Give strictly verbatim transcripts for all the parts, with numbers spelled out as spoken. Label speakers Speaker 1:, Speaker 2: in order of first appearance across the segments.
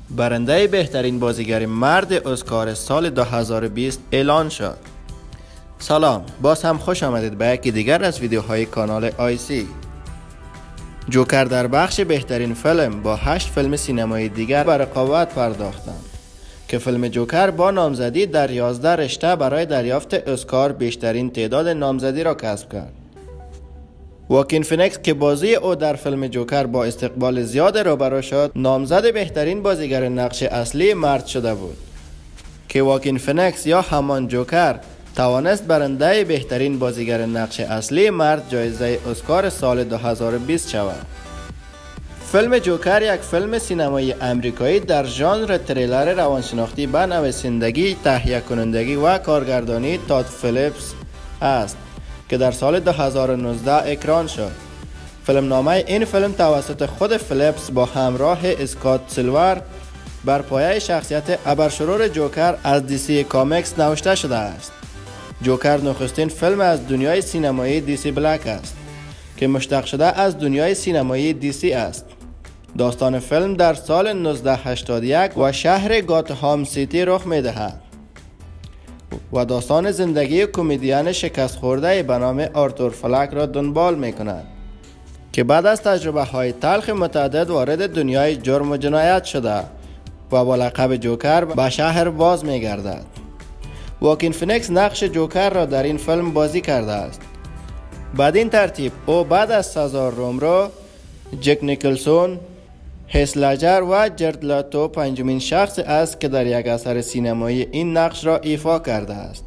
Speaker 1: برنده بهترین بازیگر مرد اسکار سال دو هزار و بیست اعلان شد. سلام، باز هم خوش آمدید به یکی دیگر از ویدیوهای کانال آی سی. جوکر در بخش بهترین فیلم با هشت فیلم سینمایی دیگر به رقابت پرداختند که فیلم جوکر با نامزدی در یازده رشته برای دریافت اسکار بیشترین تعداد نامزدی را کسب کرد. واکین فینیکس که بازی او در فیلم جوکر با استقبال زیاد روبرو شد، نامزد بهترین بازیگر نقش اصلی مرد شده بود که واکین فینیکس یا همان جوکر توانست برنده بهترین بازیگر نقش اصلی مرد جایزه اسکار سال دو هزار و بیست شود. فیلم جوکر یک فیلم سینمایی امریکایی در ژانر تریلر روانشناختی به نویسندگی، تهیه کنندگی و کارگردانی تاد فیلیپس است که در سال دو هزار و نوزده اکران شد. فیلم نامه این فیلم توسط خود فیلیپس با همراه اسکات سیلور بر پایه شخصیت ابرشرور جوکر از دی سی کامیکس نوشته شده است. جوکر نخستین فیلم از دنیای سینمایی دی سی بلک است که مشتق شده از دنیای سینمایی دی سی است. داستان فیلم در سال نوزده هشتاد و یک و شهر گاتهام سیتی رخ می دهد و داستان زندگی کمدین شکست خورده به نام آرتور فلک را دنبال می کند که بعد از تجربه های تلخ متعدد وارد دنیای جرم و جنایت شده و با لقب جوکر به شهر باز می گردد. واکین فینیکس نقش جوکر را در این فیلم بازی کرده است. بدین ترتیب او بعد از سزار رومرو، جک نیکلسون، هیث لجر و جرد لاتو پنجمین شخص است که در یک اثر سینمایی این نقش را ایفا کرده است.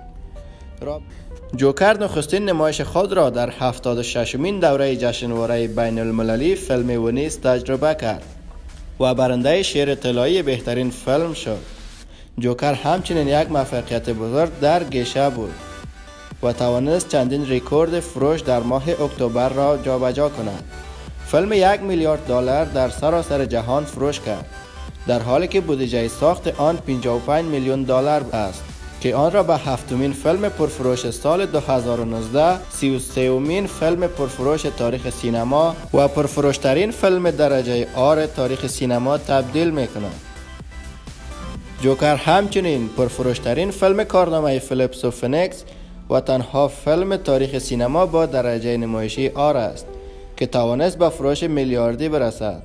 Speaker 1: جوکر نخستین نمایش خود را در هفتاد و ششمین دوره جشنواره بین المللی فیلم ونیس تجربه کرد و برنده شیر طلایی بهترین فیلم شد. جوکر همچنین یک موفقیت بزرگ در گیشه بود و توانست چندین رکورد فروش در ماه اکتبر را جابجا کند. فیلم یک میلیارد دلار در سراسر جهان فروش کرد، در حالی که بودجه ساخت آن پنجاه و پنج میلیون دلار است که آن را به هفتمین فیلم پرفروش سال دو هزار و نوزده، سی و سومین فیلم پرفروش تاریخ سینما و پرفروشترین فیلم درجه آر تاریخ سینما تبدیل می کند. جوکر همچنین پرفروشترین فیلم کارنامه فیلیپس و فینیکس و تنها فیلم تاریخ سینما با درجه نمایشی آر است که توانست به فروش میلیاردی برسد.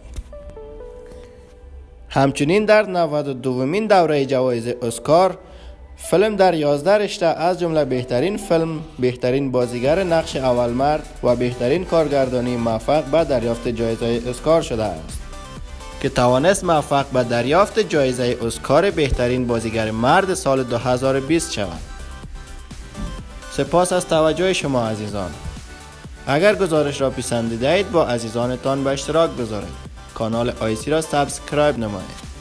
Speaker 1: همچنین در نود و دومین دوره جوایز اسکار، فیلم در یازده رشته از جمله بهترین فیلم، بهترین بازیگر نقش اول مرد و بهترین کارگردانی موفق به دریافت جایزه اسکار شده است که توانست موفق به دریافت جایزه اسکار بهترین بازیگر مرد سال دو هزار و بیست شود. سپاس از توجه شما عزیزان. اگر گزارش را پسندیده اید با عزیزانتان به اشتراک بگذارید. کانال آی سی را سابسکرایب نمایید.